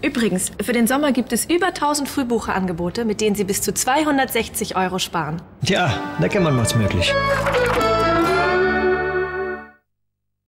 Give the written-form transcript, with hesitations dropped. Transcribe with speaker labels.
Speaker 1: Übrigens, für den Sommer gibt es über 1000 Frühbucherangebote, mit denen Sie bis zu 260 € sparen.
Speaker 2: Tja, da kennt man was möglich.